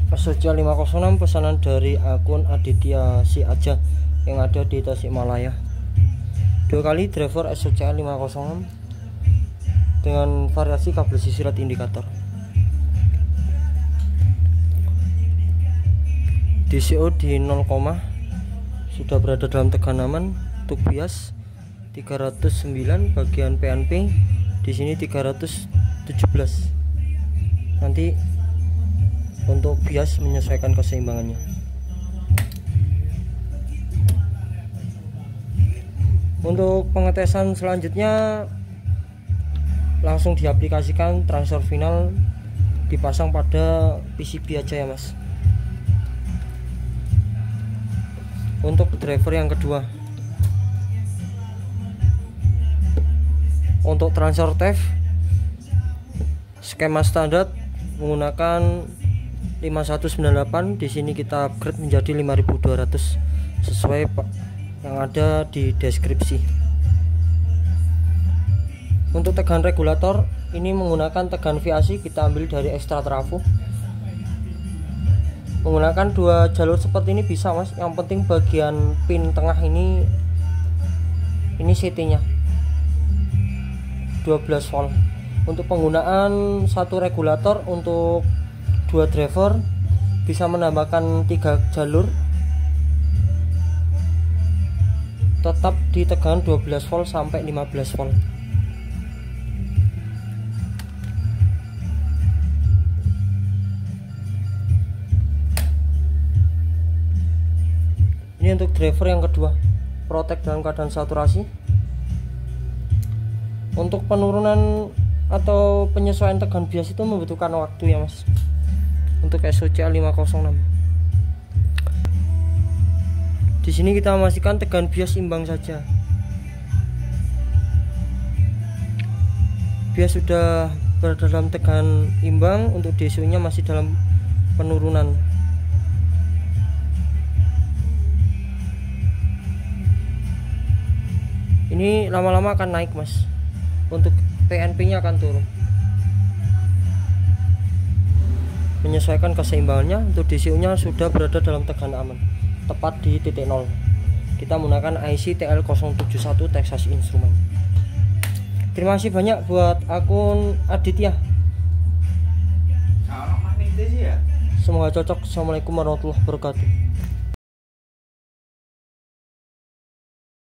Soja 506 pesanan dari akun Aditya Si Aja yang ada di Tasikmalaya. 2 kali driver SOCL 506 dengan variasi kabel sisirat indikator. DCO di 0, sudah berada dalam tegangan aman. Untuk bias 309, bagian PNP di sini 317. Nanti untuk bias menyesuaikan keseimbangannya. Untuk pengetesan selanjutnya langsung diaplikasikan, transfer final dipasang pada PCB aja ya mas. Untuk driver yang kedua, untuk transfer TEF skema standar menggunakan 5198. Di sini kita upgrade menjadi 5200 sesuai yang ada di deskripsi. Untuk tegangan regulator ini menggunakan tegangan VAC, kita ambil dari ekstra trafo. Menggunakan 2 jalur seperti ini bisa mas, yang penting bagian pin tengah ini CT nya 12 volt. Untuk penggunaan satu regulator untuk 2 driver bisa menambahkan 3 jalur, tetap di tegangan 12 volt sampai 15 volt. Ini untuk driver yang kedua, protek dalam keadaan saturasi. Untuk penurunan atau penyesuaian tegangan bias itu membutuhkan waktu ya mas. Untuk SOCL 506 di sini kita memastikan tegangan bias imbang saja. Bias sudah berada dalam tegangan imbang, untuk DCO nya masih dalam penurunan. Ini lama-lama akan naik mas. Untuk PNP nya akan turun, menyesuaikan keseimbangannya. Untuk DCO nya sudah berada dalam tegangan aman, tepat di titik 0. Kita menggunakan IC TL071 Texas Instrument. Terima kasih banyak buat akun Aditya. Semoga cocok. Assalamualaikum warahmatullahi wabarakatuh.